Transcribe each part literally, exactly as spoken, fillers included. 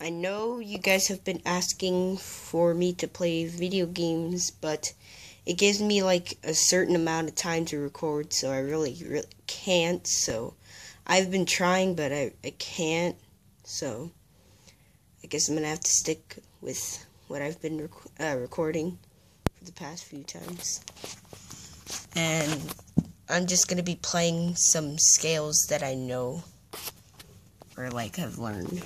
I know you guys have been asking for me to play video games, but it gives me like a certain amount of time to record, so I really, really can't. So I've been trying, but I, I can't. So I guess I'm gonna have to stick with what I've been rec uh, recording for the past few times. And I'm just gonna be playing some scales that I know, or like have learned.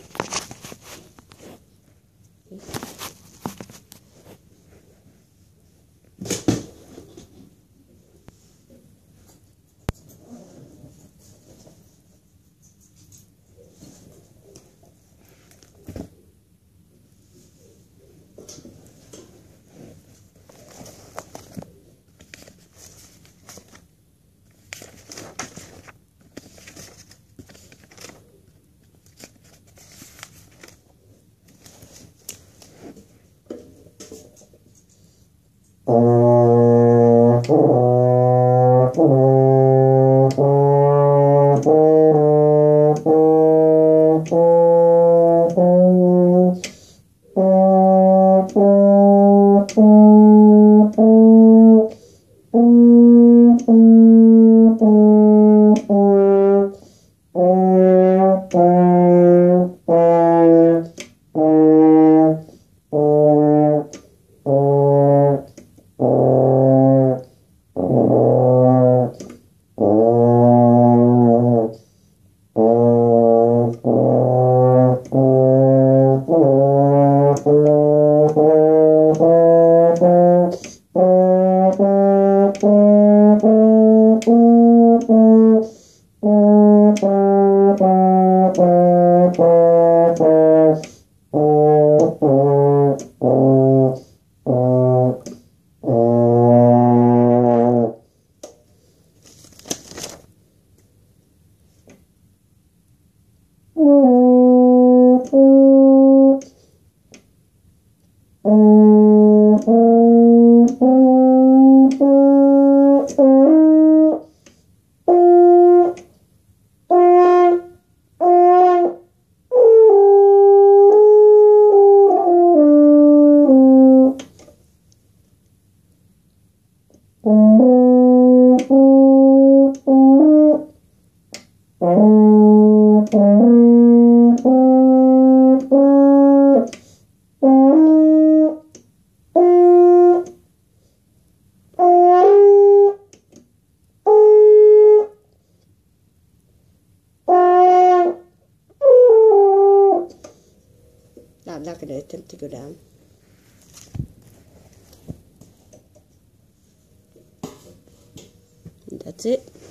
I'm not going to attempt to go down. And that's it.